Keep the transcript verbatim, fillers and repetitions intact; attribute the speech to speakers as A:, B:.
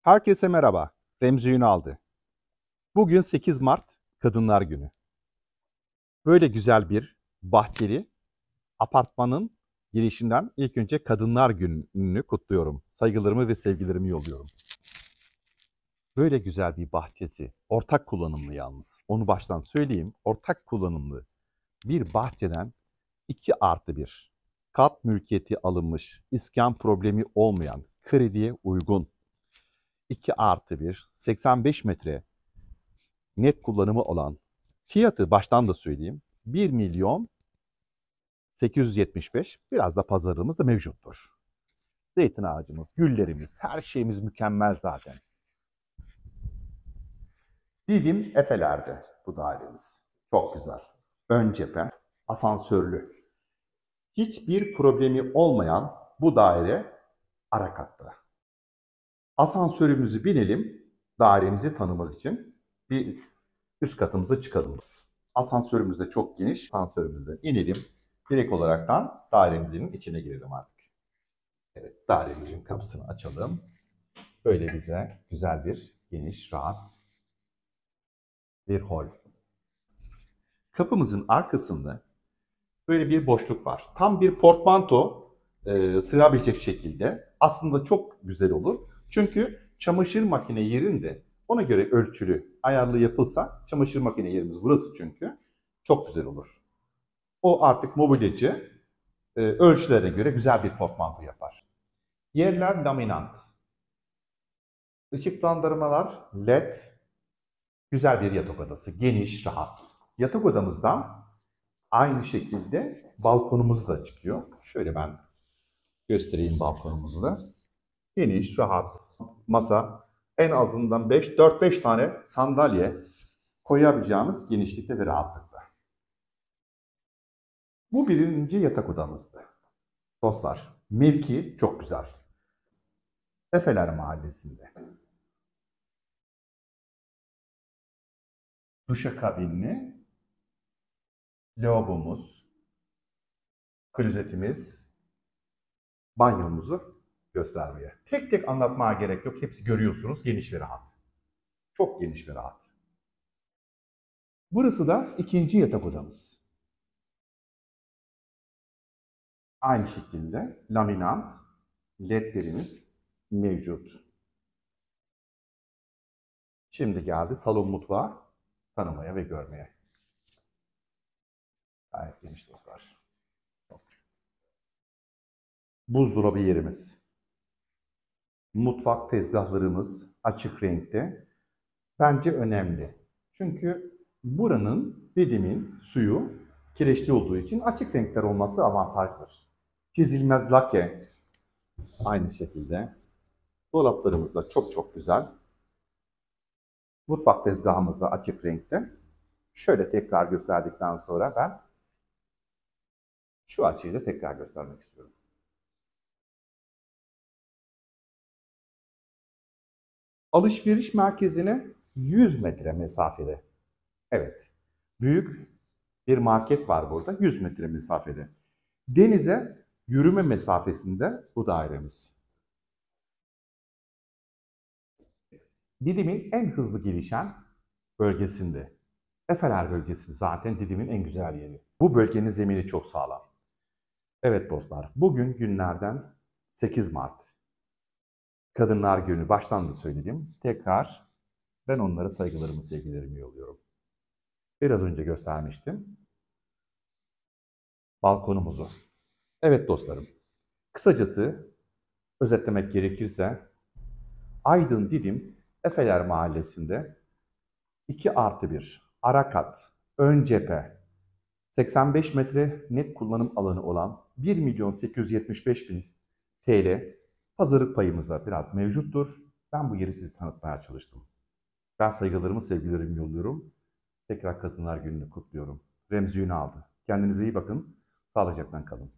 A: Herkese merhaba. Remzi Ünal'dı. Bugün sekiz Mart Kadınlar Günü. Böyle güzel bir bahçeli apartmanın girişinden ilk önce Kadınlar Günü'nü kutluyorum. Saygılarımı ve sevgilerimi yolluyorum. Böyle güzel bir bahçesi, ortak kullanımlı yalnız. Onu baştan söyleyeyim. Ortak kullanımlı bir bahçeden iki artı bir kat mülkiyeti alınmış, iskan problemi olmayan, krediye uygun iki artı bir seksen beş metre net kullanımı olan, fiyatı baştan da söyleyeyim, bir milyon sekiz yüz yetmiş beş, biraz da pazarlığımız da mevcuttur. Zeytin ağacımız, güllerimiz, her şeyimiz mükemmel zaten. Didim Efeler'de bu dairemiz. Çok güzel. Ön cephe, asansörlü. Hiçbir problemi olmayan bu daire ara katta. Asansörümüzü binelim, dairemizi tanımak için bir üst katımıza çıkalım. Asansörümüz de çok geniş. Asansörümüzden inelim. Direkt olaraktan dairemizin içine girelim artık. Evet, dairemizin kapısını açalım. Böyle bize güzel bir, geniş, rahat bir hol. Kapımızın arkasında böyle bir boşluk var. Tam bir portmanto e, sığabilecek şekilde. Aslında çok güzel olur. Çünkü çamaşır makine yerinde ona göre ölçülü, ayarlı yapılsa, çamaşır makine yerimiz burası çünkü, çok güzel olur. O artık mobilyacı e, ölçülerine göre güzel bir portmanto yapar. Yerler laminant. Işıklandırmalar led. Güzel bir yatak odası. Geniş, rahat. Yatak odamızdan aynı şekilde balkonumuz da çıkıyor. Şöyle ben göstereyim balkonumuzu da. Geniş, rahat. Masa, en azından beş, dört beş tane sandalye koyabileceğimiz genişlikte ve rahatlıkta. Bu birinci yatak odamızdı. Dostlar, mevki çok güzel. Efeler Mahallesi'nde. Duşakabinli, lavabomuz, klozetimiz, banyomuzu göstermeye. Tek tek anlatmaya gerek yok. Hepsi görüyorsunuz, geniş ve rahat. Çok geniş ve rahat. Burası da ikinci yatak odamız. Aynı şekilde laminant ledlerimiz mevcut. Şimdi geldi salon mutfağı tanımaya ve görmeye. Gayet geniş dostlar. Buzdolabı yerimiz. Mutfak tezgahlarımız açık renkte. Bence önemli. Çünkü buranın, Didim'in suyu kireçli olduğu için açık renkler olması avantajdır. Çizilmez lake aynı şekilde. Dolaplarımız da çok çok güzel. Mutfak tezgahımız da açık renkte. Şöyle tekrar gösterdikten sonra ben şu açıyı da tekrar göstermek istiyorum. Alışveriş merkezine yüz metre mesafede. Evet, büyük bir market var burada, yüz metre mesafede. Denize yürüme mesafesinde bu dairemiz. Didim'in en hızlı gelişen bölgesinde. Efeler bölgesi zaten Didim'in en güzel yeri. Bu bölgenin zemini çok sağlam. Evet dostlar, bugün günlerden sekiz Mart. Kadınlar Günü, baştan da söyledim. Tekrar ben onlara saygılarımı, sevgilerimi yolluyorum. Biraz önce göstermiştim balkonumuzu. Evet dostlarım, kısacası özetlemek gerekirse Aydın Didim Efeler Mahallesi'nde iki artı bir ara kat, ön cephe, seksen beş metre net kullanım alanı olan bir milyon sekiz yüz yetmiş beş bin T L pazarlık payımız da biraz mevcuttur. Ben bu yeri size tanıtmaya çalıştım. Ben saygılarımı, sevgilerimi yolluyorum. Tekrar Kadınlar Günü'nü kutluyorum. Remzi Ünal'dı. Kendinize iyi bakın. Sağlıcakla kalın.